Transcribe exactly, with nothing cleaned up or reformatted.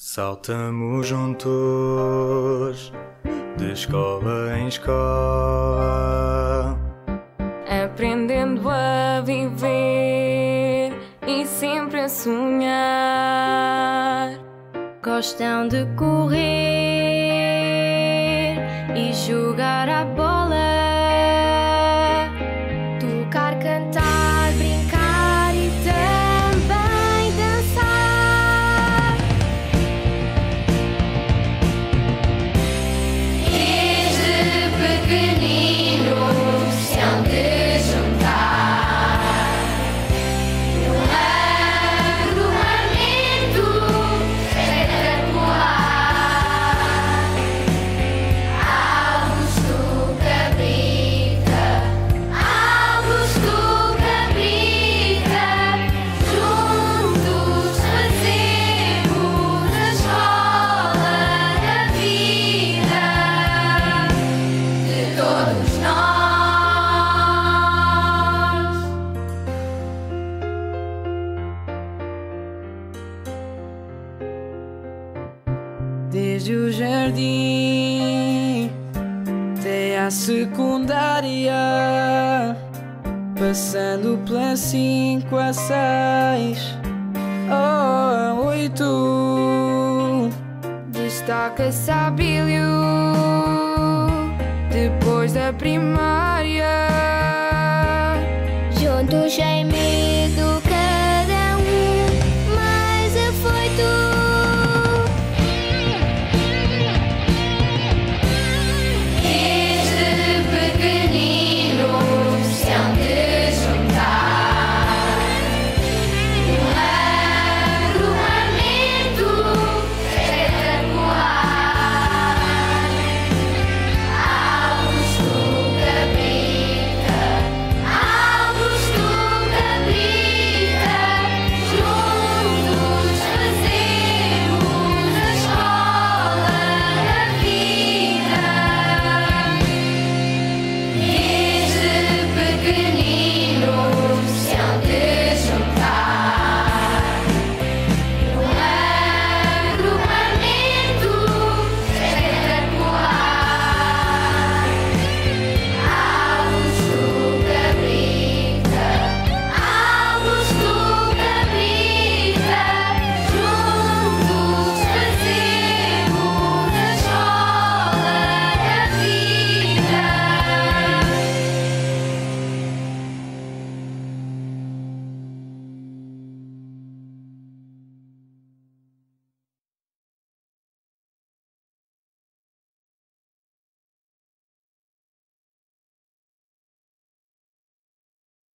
Saltamos juntos, de escola em escola, aprendendo a viver e sempre a sonhar. Gostam de correr e jogar a bola, tocar, cantar, brincar e também dançar. Desde pequeninos se hão de juntar num agrupamento espetacular. Augusto Cabrita, Augusto Cabrita, juntos fazemos a escola da vida de todos nós. Desde o jardim até a secundária, passando pela cinco a seis ou a oito, destaca-se a Abílio depois da primária. Juntos em mim